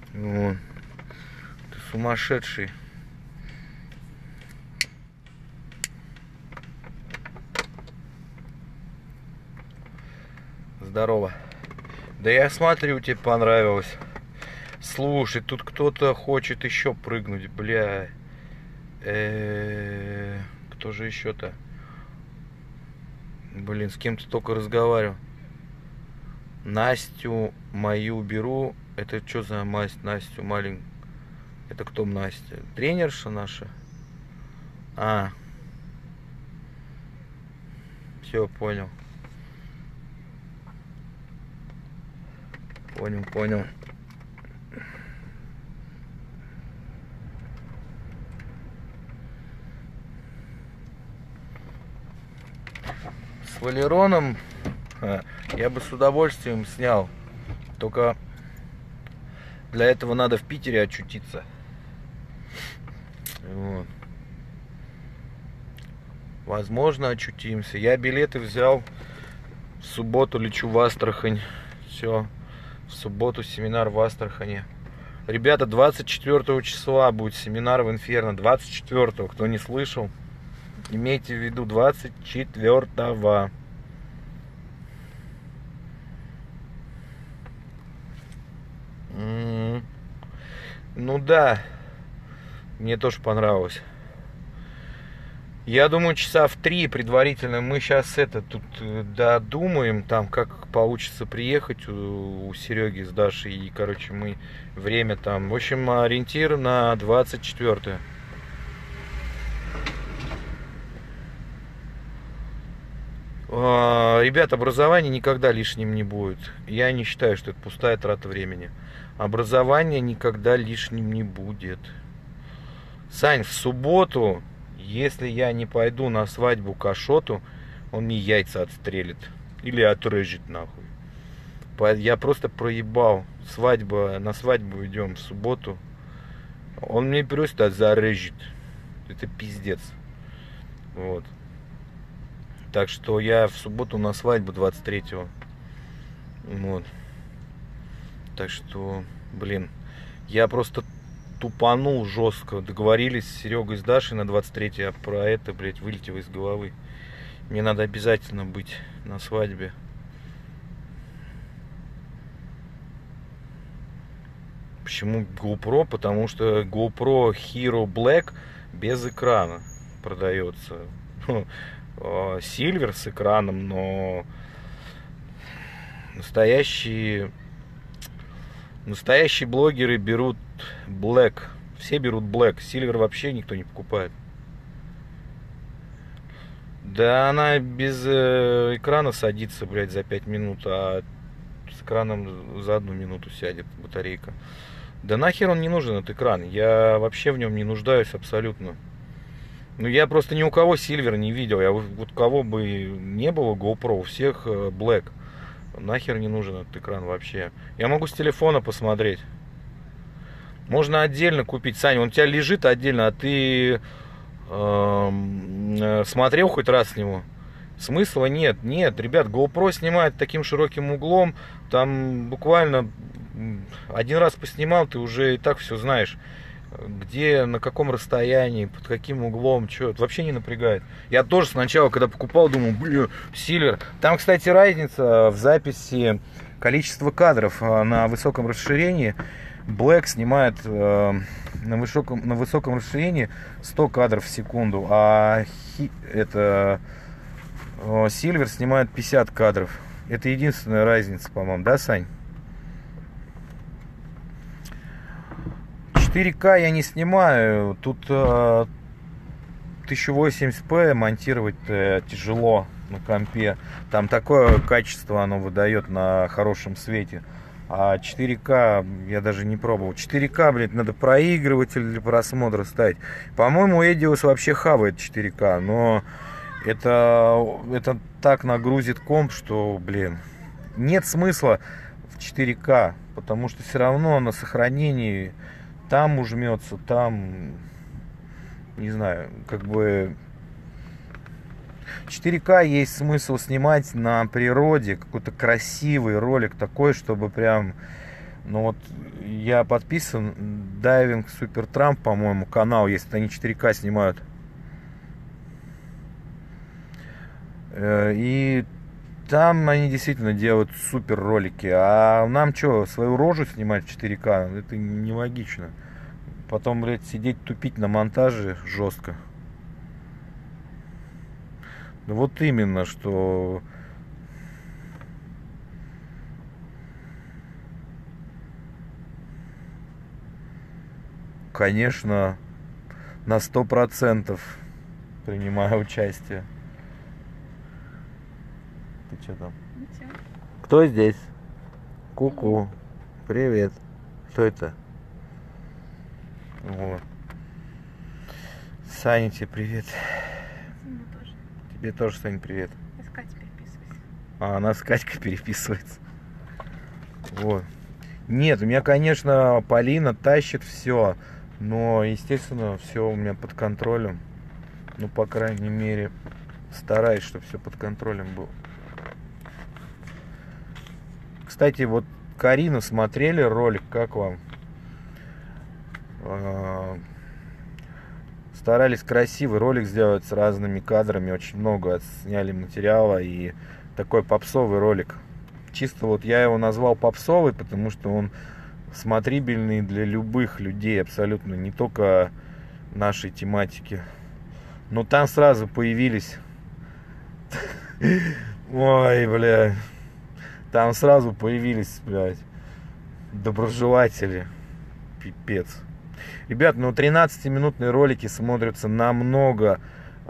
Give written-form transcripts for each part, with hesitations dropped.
Вот. Ты сумасшедший. Здорово. Да я смотрю, тебе понравилось. Слушай, тут кто-то хочет еще прыгнуть, бля. Кто же еще-то? Блин, с кем-то только разговаривал. Настю мою беру. Это что за масть? Настю маленькую. Это кто Настя? Тренерша наша? А. Все, понял. Понял. С Валероном я бы с удовольствием снял. Только для этого надо в Питере очутиться. Вот. Возможно, очутимся. Я билеты взял. В субботу лечу в Астрахань. Все. В субботу семинар в Астрахани. Ребята, 24 числа будет семинар в Инферно. 24-го, кто не слышал, имейте в виду, 24-го. Ну да, мне тоже понравилось. Я думаю, часа в 3 предварительно мы сейчас тут додумаем, там как получится приехать у Сереги с Дашей. И, короче, мы время там. В общем, ориентир на 24-е. Ребят, образование никогда лишним не будет. Я не считаю, что это пустая трата времени. Образование никогда лишним не будет. Сань, в субботу, если я не пойду на свадьбу к Ашоту, он мне яйца отстрелит. Или отрежет нахуй. Я просто проебал. На свадьбу идем в субботу. Он мне просто зарежет. Это пиздец. Вот. Так что я в субботу на свадьбу 23-го. Вот. Так что, блин, я просто тупанул жестко. Договорились с Серегой с Дашей на 23-е, а про это, блядь, вылетело из головы. Мне надо обязательно быть на свадьбе. Почему GoPro? Потому что GoPro Hero Black без экрана продается. Silver с экраном, но настоящие блогеры берут Black. Все берут Black. Silver вообще никто не покупает. Да она без экрана садится, блядь, за 5 минут, а с экраном за 1 минуту сядет батарейка. Да нахер он не нужен, этот экран. Я вообще в нем не нуждаюсь абсолютно. Ну, я просто ни у кого Silver не видел. Я вот кого бы не было GoPro, у всех Black. Нахер не нужен этот экран вообще. Я могу с телефона посмотреть. Можно отдельно купить. Саня, он у тебя лежит отдельно, а ты смотрел хоть раз с него? Смысла нет. Нет, ребят, GoPro снимает таким широким углом. Там буквально 1 раз поснимал, ты уже и так все знаешь. Где, на каком расстоянии, под каким углом, что, это вообще не напрягает. Я тоже сначала, когда покупал, думал, блин, Silver. Там, кстати, разница в записи количества кадров на высоком расширении. Black снимает на высоком расширении 100 кадров в секунду, а Silver снимает 50 кадров. Это единственная разница, по-моему, да, Сань? 4К я не снимаю. Тут 1080p монтировать тяжело на компе. Там такое качество оно выдает на хорошем свете. А 4К я даже не пробовал. 4К, блядь, надо проигрыватель для просмотра ставить. По-моему, Эдиус вообще хавает 4К, но это так нагрузит комп, что, блин, нет смысла в 4К, потому что все равно на сохранении там ужмется, там, не знаю, как бы 4К есть смысл снимать на природе, какой-то красивый ролик такой, чтобы прям Но вот я подписан, Дайвинг Супер Трамп, по-моему, канал есть, они 4К снимают. И там они действительно делают супер ролики. А нам что, свою рожу снимать в 4К? Это нелогично. Потом, блядь, сидеть тупить на монтаже жестко. Ну вот именно, что... Конечно, на 100% принимаю участие. Ты что там? Ничего. Кто здесь? Ку-ку. Привет. Кто это? Вот. Саня, тебе привет. Мне тоже. Тебе тоже, Саня, привет. Я с Катей переписываюсь. А она с Катькой переписывается. Вот. Нет, у меня, конечно, Полина тащит все. Но, естественно, все у меня под контролем. Ну, по крайней мере, стараюсь, чтобы все под контролем было. Кстати, вот Карину смотрели ролик, как вам? Старались красивый ролик сделать с разными кадрами, очень много сняли материала и такой попсовый ролик. Чисто вот я его назвал попсовый, потому что он смотрибельный для любых людей абсолютно, не только нашей тематики. Но там сразу появились... Ой, бля. Там сразу появились, блядь, доброжелатели. Пипец. Ребят, ну 13-минутные ролики смотрятся намного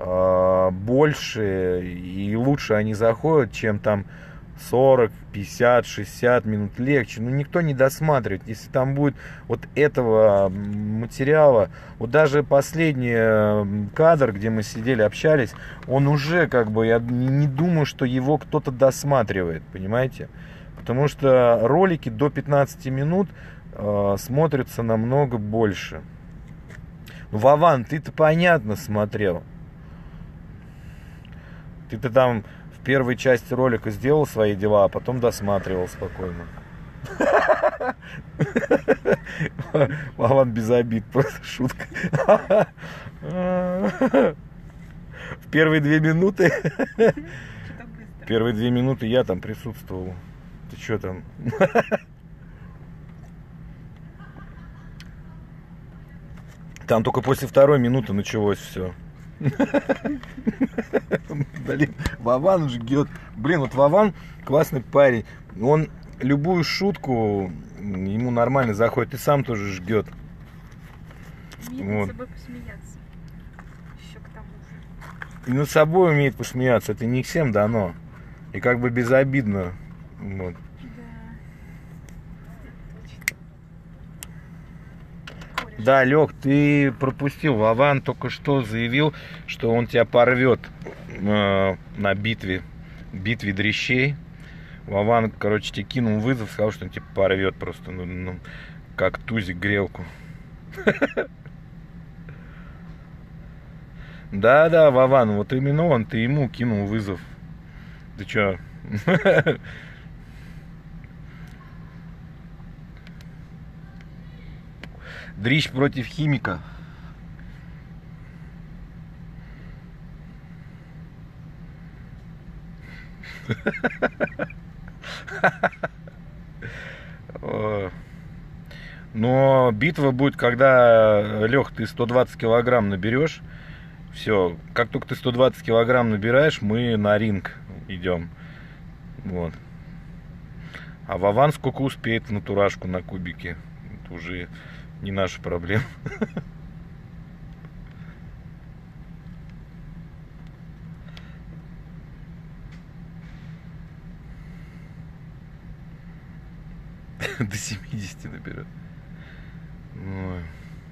больше и лучше они заходят, чем там 40, 50, 60 минут. Легче. Ну никто не досматривает. Если там будет вот этого материала, вот даже последний кадр, где мы сидели, общались, он уже как бы, я не думаю, что его кто-то досматривает, понимаете? Потому что ролики до 15 минут смотрятся намного больше. Вован, ты-то понятно смотрел. Ты-то там в первой части ролика сделал свои дела, а потом досматривал спокойно. Вован без обид, просто шутка. В первые 2 минуты... Первые 2 минуты я там присутствовал. Ты что там? Там только после 2-й минуты началось все. Блин, Вован жгет. Блин, вот Вован классный парень. Он любую шутку ему нормально заходит. И сам тоже жгет. Умеет над собой посмеяться. Еще к тому же. И над собой умеет посмеяться. Это не всем дано. И как бы безобидно. Вот. Да, Лёг, ты пропустил. Вован только что заявил, что он тебя порвет на битве дрищей. Вован, короче, тебе кинул вызов, сказал, что он тебя порвет просто, как тузик грелку. Да, Вован, вот именно он, ты ему кинул вызов. Ты чё? Дрищ против химика. Но битва будет, когда, Лех, ты 120 килограмм наберешь. Все, как только ты 120 килограмм набираешь, мы на ринг идем. Вот. А Вован сколько успеет в натурашку на кубике, это уже не наша проблема. До 70 наберет. Ой.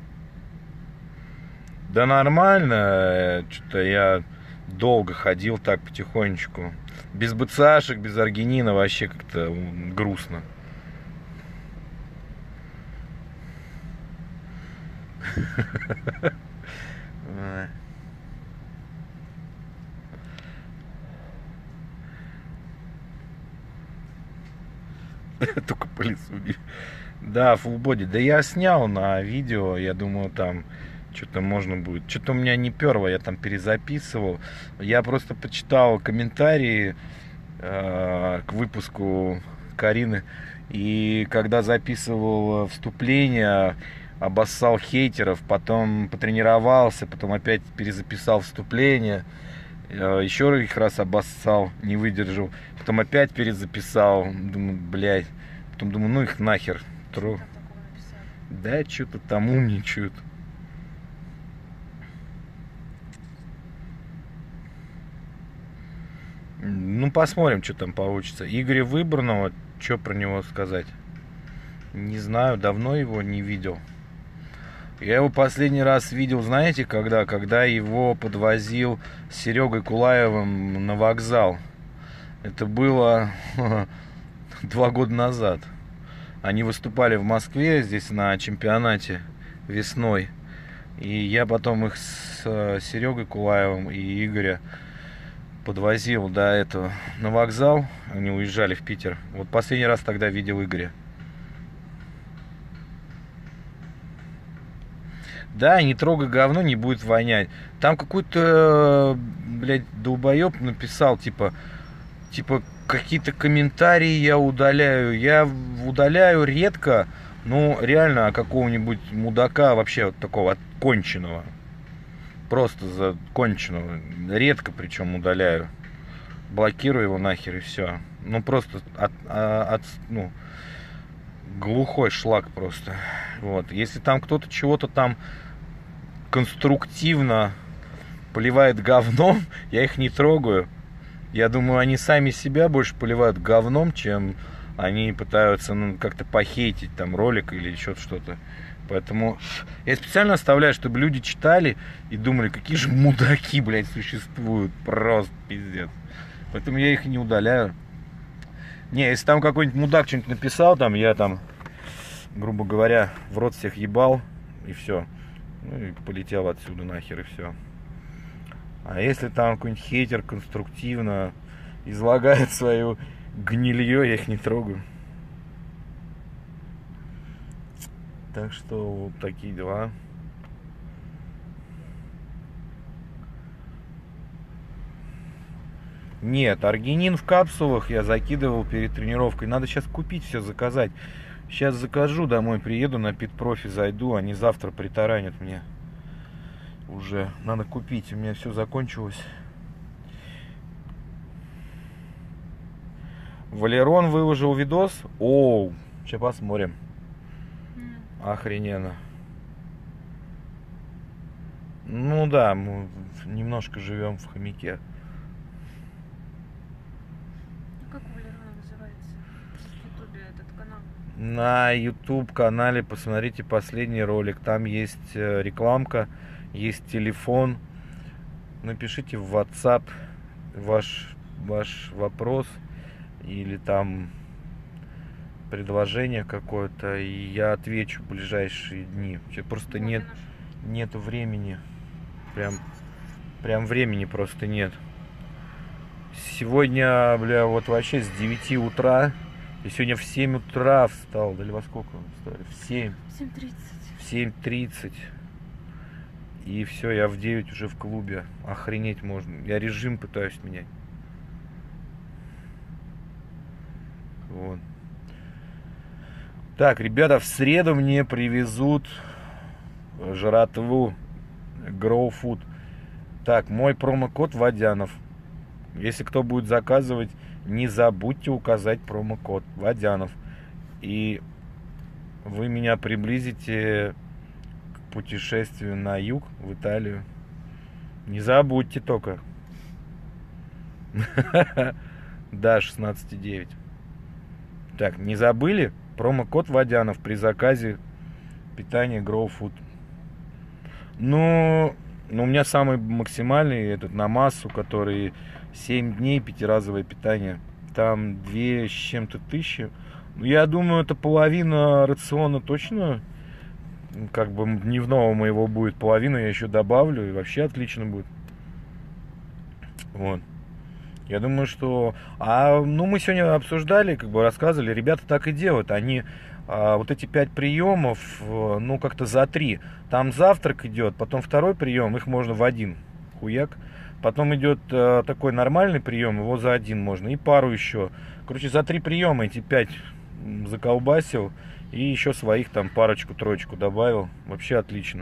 Да нормально. Что-то я долго ходил так потихонечку. Без БЦАшек, без аргинина вообще как-то грустно. Только по лицу. Да, full body. Да я снял на видео, я думаю, там что-то можно будет. Что-то у меня не перло, я там перезаписывал. Я просто почитал комментарии к выпуску Карины. И когда записывал вступление, обоссал хейтеров, потом потренировался, потом опять перезаписал вступление. Еще их раз обоссал, не выдержал. Потом опять перезаписал. Думаю, блядь. Потом думаю, ну их нахер. Да, что-то там умничают. Ну, посмотрим, что там получится. Игоря Выборного, что про него сказать? Не знаю, давно его не видел. Я его последний раз видел, знаете, когда? Когда его подвозил с Серегой Кулаевым на вокзал. Это было 2 года назад. Они выступали в Москве здесь на чемпионате весной. И я потом их с Серегой Кулаевым и Игоря подвозил до этого на вокзал. Они уезжали в Питер. Вот последний раз тогда видел Игоря. Да, не трогай говно, не будет вонять. Там какой-то, блядь, долбоеб написал, типа, какие-то комментарии я удаляю. Я удаляю редко, ну, реально, какого-нибудь мудака вообще вот такого конченого. Просто законченного. Редко причем удаляю. Блокирую его нахер и все. Ну, просто ну, глухой шлак просто. Вот. Если там кто-то чего-то там конструктивно поливает говном, я их не трогаю. Я думаю, они сами себя больше поливают говном, чем они пытаются, ну, как-то похейтить там ролик или еще что-то. Поэтому я специально оставляю, чтобы люди читали и думали, какие же мудаки, блядь, существуют. Просто пиздец. Поэтому я их не удаляю. Не, если там какой-нибудь мудак что-нибудь написал, там я там, грубо говоря, в рот всех ебал, и все. Ну и полетел отсюда нахер, и все. А если там какой-нибудь хейтер конструктивно излагает свою гнилье, я их не трогаю. Так что вот такие дела. Нет, аргинин в капсулах я закидывал перед тренировкой. Надо сейчас купить все, заказать. Сейчас закажу, домой приеду, на Питпрофи зайду. Они завтра притаранят мне. Уже надо купить, у меня все закончилось. Валерон выложил видос. Оу, сейчас посмотрим. Охрененно. Ну да, мы немножко живем в хомяке. Как у Валерона называется в Ютубе этот канал? На YouTube канале посмотрите последний ролик. Там есть рекламка, есть телефон. Напишите в WhatsApp ваш вопрос или там предложение какое-то, и я отвечу в ближайшие дни. Просто нету времени. Прям времени просто нет. Сегодня, бля, вот вообще с 9 утра. И сегодня в 7 утра встал. Да или во сколько встали? В 7. 7:30. В 7:30. И все, я в 9 уже в клубе. Охренеть можно. Я режим пытаюсь менять. Вот. Так, ребята, в среду мне привезут жратву Grow Food. Так, мой промокод Водянов. Если кто будет заказывать, не забудьте указать промокод Водянов. И вы меня приблизите к путешествию на юг, в Италию. Не забудьте только. Да, 16,9. Так, не забыли? Промокод Водянов при заказе питания Grow Food. Ну, у меня самый максимальный этот на массу, который 7 дней, 5-разовое питание. Там 2 с чем-то тысячи. Я думаю, это половина рациона точно. Как бы дневного моего будет. Половину я еще добавлю. И вообще отлично будет. Вот. Я думаю, что... ну, мы сегодня обсуждали, как бы рассказывали, ребята так и делают. Они вот эти 5 приемов, ну, как-то за 3. Там завтрак идет, потом второй прием, их можно в один. Хуяк. Потом идет такой нормальный прием, его за 1 можно. И пару еще. Короче, за 3 приема эти 5 заколбасил. И еще своих там парочку-троечку добавил. Вообще отлично.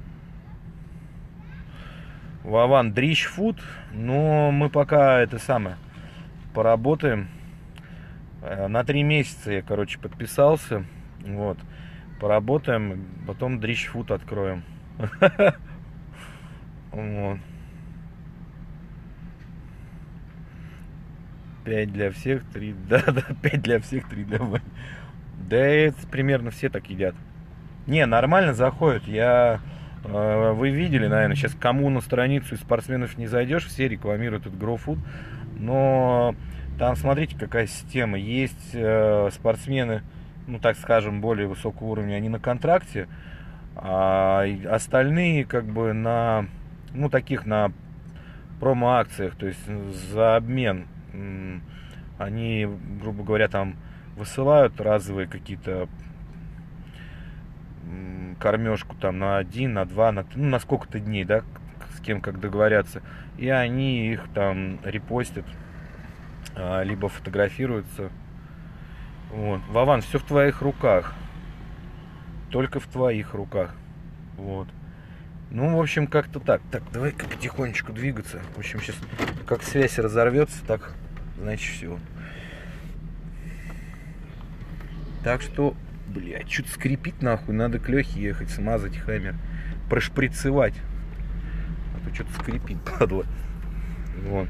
Вован, дрищ фуд. Но мы пока это самое поработаем. На 3 месяца я, короче, подписался. Вот. Поработаем, потом дрищ фуд откроем. Вот. 5 для всех, 3. Да, 5 для всех, 3 для Вани. Да это примерно все так едят. Не, нормально заходят. Вы видели, наверное, сейчас кому на страницу из спортсменов не зайдешь, все рекламируют этот GrowFood. Но там, смотрите, какая система. Есть спортсмены, ну, так скажем, более высокого уровня, они на контракте, а остальные, как бы, на, ну, таких, на промо-акциях, то есть за обмен. Они, грубо говоря, там высылают разовые какие-то кормежку там на 1, на 2, на сколько-то дней, да, с кем как договорятся. И они их там репостят, либо фотографируются. Вот. Вован, все в твоих руках. Только в твоих руках. Вот. Ну, в общем, как-то так. Так, давай-ка потихонечку двигаться. В общем, сейчас как связь разорвется, так, значит, все. Так что, блядь, что-то скрипит нахуй. Надо к Лехе ехать, смазать хаммер. Прошприцевать. А то что-то скрипит, падла. Вот.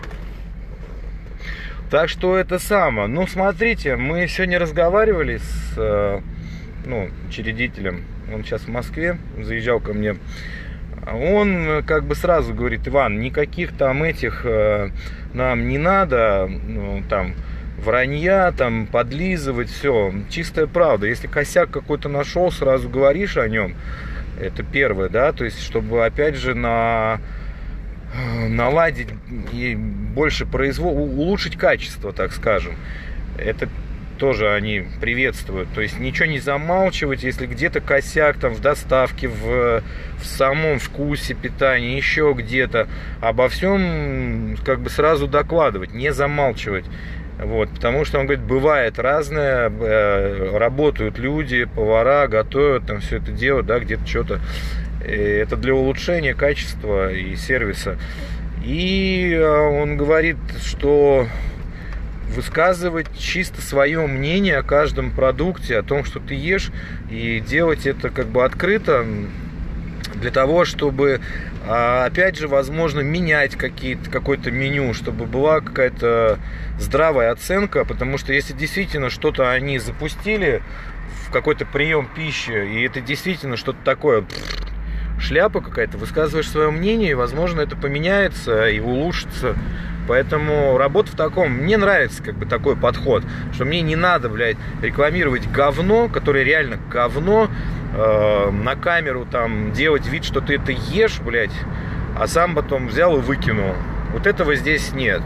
Так что это самое. Ну, смотрите, мы сегодня разговаривали с учредителем. Он сейчас в Москве, заезжал ко мне. Он как бы сразу говорит: Иван, никаких там этих нам не надо, ну, там, вранья, там, подлизывать, все. Чистая правда. Если косяк какой-то нашел, сразу говоришь о нем. Это первое, да, то есть, чтобы, опять же, наладить и больше улучшить качество, так скажем. Это тоже они приветствуют. То есть ничего не замалчивать, если где-то косяк там в доставке, в самом вкусе питания, еще где-то, обо всем как бы сразу докладывать, не замалчивать. Вот, потому что он говорит, бывает разное, работают люди, повара, готовят, там все это делают, да, где-то что-то. Это для улучшения качества и сервиса. И он говорит, что высказывать чисто свое мнение о каждом продукте, о том, что ты ешь, и делать это как бы открыто, для того, чтобы, опять же, возможно, менять какое-то меню, чтобы была какая-то здравая оценка, потому что если действительно что-то они запустили в какой-то прием пищи, и это действительно что-то такое, шляпа какая-то, высказываешь свое мнение, и, возможно, это поменяется и улучшится. Поэтому работа в таком, мне нравится как бы такой подход, что мне не надо, блядь, рекламировать говно, которое реально говно, на камеру там делать вид, что ты это ешь, блядь, а сам потом взял и выкинул. Вот этого здесь нет.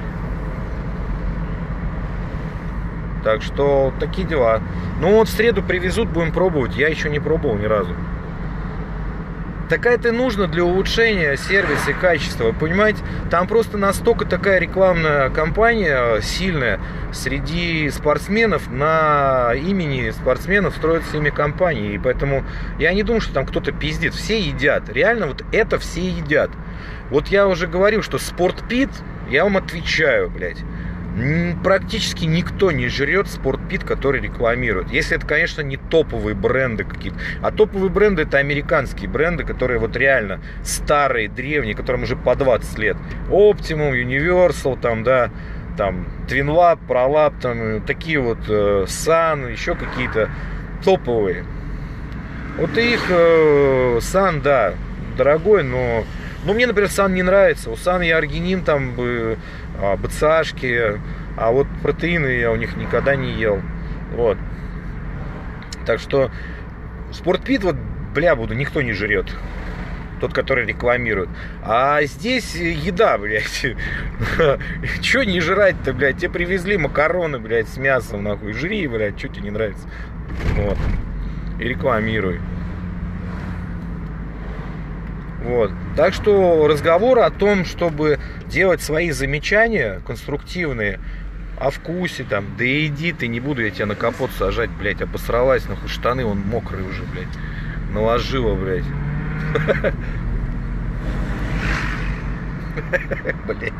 Так что такие дела. Ну вот в среду привезут, будем пробовать. Я еще не пробовал ни разу. Такая-то нужно для улучшения сервиса и качества, вы понимаете? Там просто настолько такая рекламная кампания сильная среди спортсменов, на имени спортсменов строятся ими компании. И поэтому я не думаю, что там кто-то пиздит. Все едят. Реально вот это все едят. Вот я уже говорил, что спортпит, я вам отвечаю, блядь. Практически никто не жрет спортпит, который рекламирует. Если это, конечно, не топовые бренды какие-то. А топовые бренды — это американские бренды, которые вот реально старые, древние, которым уже по 20 лет. Optimum, Universal, там, да, там, Twinlab, ProLab, там, такие вот, Sun, еще какие-то топовые. Вот их Sun, да, дорогой, но... Ну, мне, например, Sun не нравится. У Sun я аргинин, там, БЦАшки, а вот протеины я у них никогда не ел. Вот. Так что спортпит, вот, бля, никто не жрет. тот, который рекламирует. А здесь еда, блядь. Че не жрать-то, блядь? Тебе привезли макароны, блядь, с мясом, нахуй. Жри, блядь, что тебе не нравится. Вот. И рекламируй. Вот. Так что разговор о том, чтобы делать свои замечания конструктивные о вкусе, там, да иди ты, не буду я тебя на капот сажать, блядь, обосралась, нахуй, штаны, он мокрый уже, блядь, наложила, блядь. Блядь.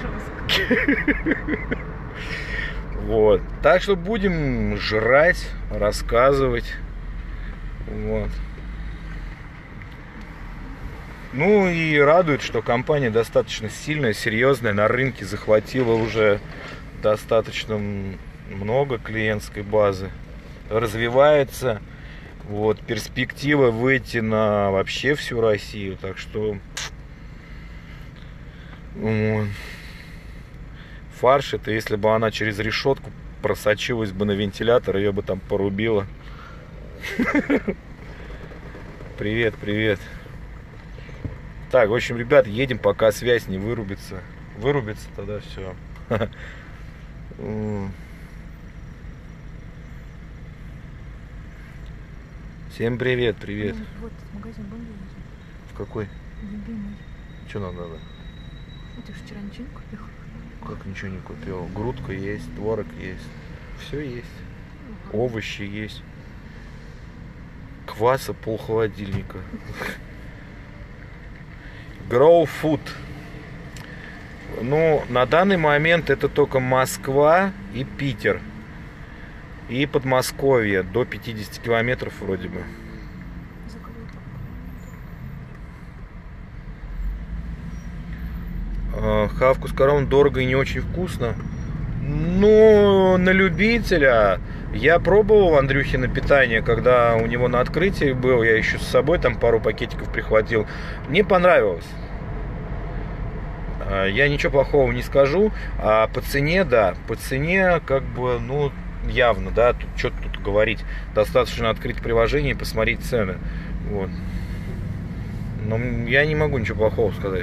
Вот. Так что будем жрать, рассказывать. Вот. Ну и радует, что компания достаточно сильная, серьезная, на рынке захватила уже достаточно много клиентской базы. Развивается. Вот, перспектива выйти на вообще всю Россию. Так что фарш это, если бы она через решетку просочилась бы на вентилятор, ее бы там порубило. Привет, привет. Так, в общем, ребят, едем, пока связь не вырубится. Вырубится, тогда все. Всем привет, привет. Вот, магазин бомбил. В какой? Любимый. Что нам надо? Ну, ты же вчера ничего не купил. Как ничего не купил? Грудка есть, творог есть. Все есть. Овощи есть. Кваса полхолодильника. Grow Food. Ну, на данный момент это только Москва и Питер. И Подмосковье. До 50 километров вроде бы. Хавку с коровом дорого и не очень вкусно. Ну, на любителя. Я пробовал Андрюхино питание, когда у него на открытии был. Я еще с собой там пару пакетиков прихватил. Мне понравилось. Я ничего плохого не скажу. А по цене, да. По цене, как бы, ну, явно, да. Тут что тут говорить. Достаточно открыть приложение и посмотреть цены. Вот. Но я не могу ничего плохого сказать.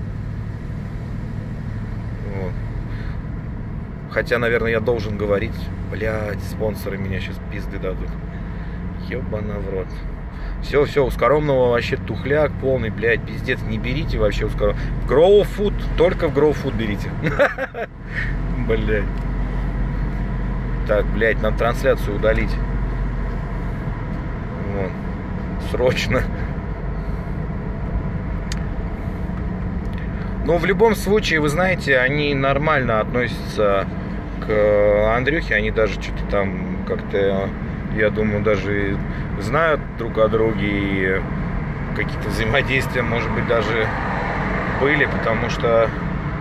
Вот. Хотя, наверное, я должен говорить. Блядь, спонсоры меня сейчас пизды дадут. Ёбана в рот. Все, у Скоромного вообще тухляк полный, блядь, пиздец. Не берите вообще у Скоромного. Grow Food, только в Grow Food берите. Блядь. Так, блядь, надо трансляцию удалить. Вот. Срочно. Но в любом случае, вы знаете, они нормально относятся к Андрюхе. Они даже что-то там как-то, я думаю, даже знают друг о друге. И какие-то взаимодействия, может быть, даже были. Потому что,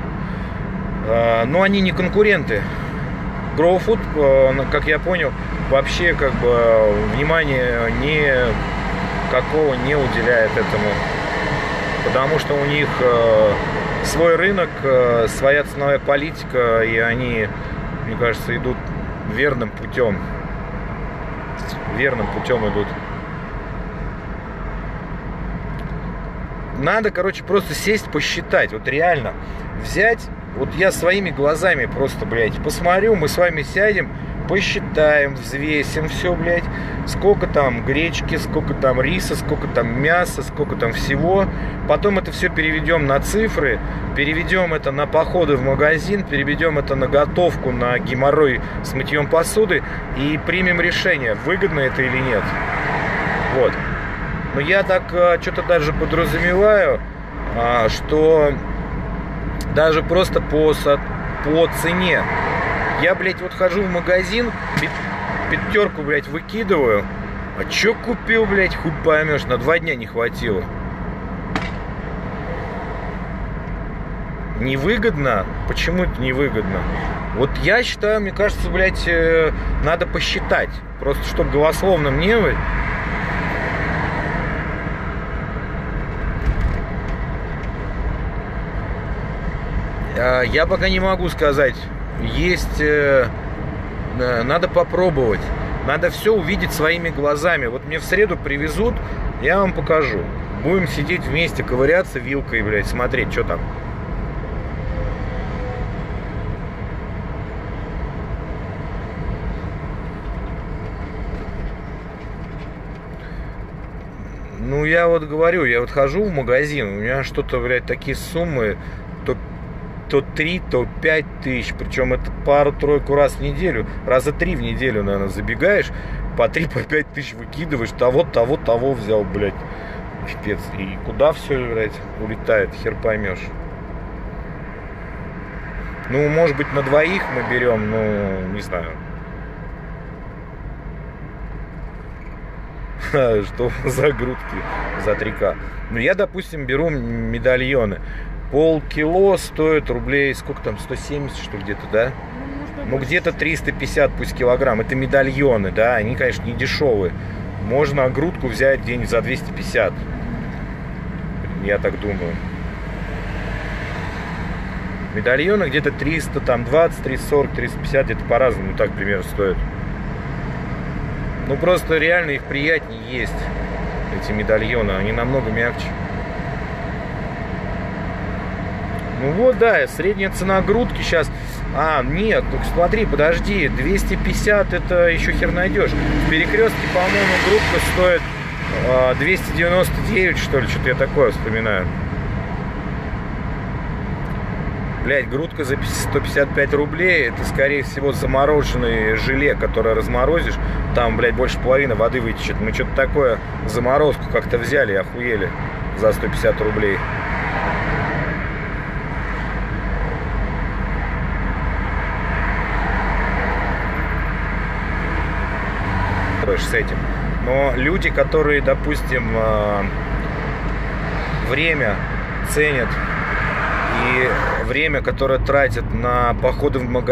ну, они не конкуренты. Grow Food, как я понял, вообще как бы внимания никакого не уделяет этому. Потому что у них свой рынок, своя ценовая политика, и они, мне кажется, идут верным путем. Верным путем идут. Надо, короче, просто сесть, посчитать. Вот реально взять, вот я своими глазами просто, блядь, посмотрю, мы с вами сядем, посчитаем, взвесим все, блядь, сколько там гречки, сколько там риса, сколько там мяса, сколько там всего. Потом это все переведем на цифры, переведем это на походы в магазин, переведем это на готовку, на геморрой с мытьем посуды и примем решение, выгодно это или нет. Вот. Но я так что-то даже подразумеваю, что даже просто по цене. Я, блядь, вот хожу в магазин, пятерку, блядь, выкидываю. А чё купил, блядь, хуй поймешь, на 2 дня не хватило. Невыгодно? Почему это невыгодно? Вот я считаю, мне кажется, блядь, надо посчитать. Просто, чтобы голословным не быть. Я пока не могу сказать. Есть, надо попробовать, надо все увидеть своими глазами. Вот мне в среду привезут, я вам покажу. Будем сидеть вместе, ковыряться вилкой, блядь, смотреть, что там. Ну, я вот говорю, я вот хожу в магазин, у меня что-то, блядь, такие суммы, то 3, то 5 тысяч, причем это пару-тройку раз в неделю, раза 3 в неделю, наверное, забегаешь, по 3, по 5 тысяч выкидываешь, того взял, блядь, пипец, и куда все, блядь, улетает, хер поймешь. Ну, может быть, на двоих мы берем, ну, не знаю. Что за грудки за 3К. Ну, я, допустим, беру медальоны. Полкило стоит рублей, сколько там, 170, что где-то, да? Ну, где-то 350 пусть килограмм. Это медальоны, да, они, конечно, не дешевые. Можно грудку взять где-нибудь за 250. Я так думаю. Медальоны где-то 300, там 20, 340, 350, где-то по-разному так примерно стоят. Ну, просто реально их приятнее есть, эти медальоны, они намного мягче. Ну вот, да, средняя цена грудки сейчас... А, нет, ну смотри, подожди, 250 это еще хер найдешь. В Перекрестке, по-моему, грудка стоит 299, что ли, что-то я такое вспоминаю. Блять, грудка за 155 рублей, это, скорее всего, замороженное желе, которое разморозишь, там, блядь, больше половины воды вытечет. Мы что-то такое, заморозку как-то взяли и охуели за 150 рублей. С этим. Но люди, которые, допустим, время ценят и время, которое тратят на походы в магазин,